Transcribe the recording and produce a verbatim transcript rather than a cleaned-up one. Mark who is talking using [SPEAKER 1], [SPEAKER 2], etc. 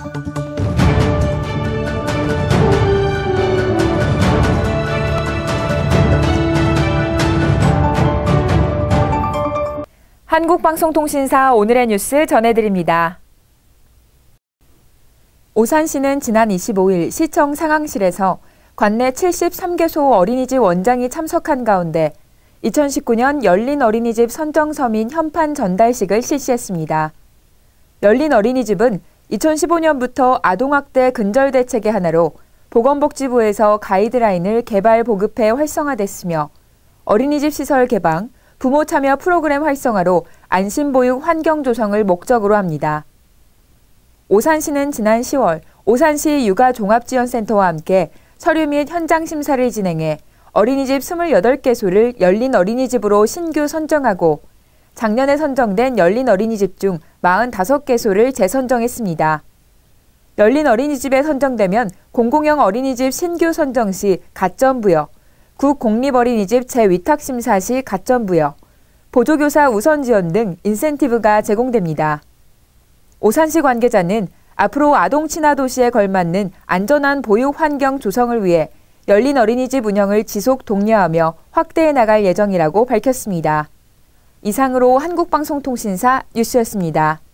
[SPEAKER 1] 한국방송통신사 오늘의 뉴스 전해드립니다. 오산시는 지난 이십오일 시청 상황실에서 관내 칠십삼 개소 어린이집 원장이 참석한 가운데 이천십구년 열린 어린이집 선정 서민 현판 전달식을 실시했습니다. 열린 어린이집은 이천십오년부터 아동학대 근절 대책의 하나로 보건복지부에서 가이드라인을 개발 보급해 활성화됐으며 어린이집 시설 개방, 부모 참여 프로그램 활성화로 안심보육 환경 조성을 목적으로 합니다. 오산시는 지난 시월 오산시 육아종합지원센터와 함께 서류 및 현장 심사를 진행해 어린이집 이십팔 개소를 열린 어린이집으로 신규 선정하고 작년에 선정된 열린 어린이집 중 사십오 개소를 재선정했습니다. 열린 어린이집에 선정되면 공공형 어린이집 신규 선정 시 가점 부여, 국공립어린이집 재위탁심사 시 가점 부여, 보조교사 우선 지원 등 인센티브가 제공됩니다. 오산시 관계자는 앞으로 아동 친화 도시에 걸맞는 안전한 보육 환경 조성을 위해 열린 어린이집 운영을 지속 독려하며 확대해 나갈 예정이라고 밝혔습니다. 이상으로 한국방송통신사 뉴스였습니다.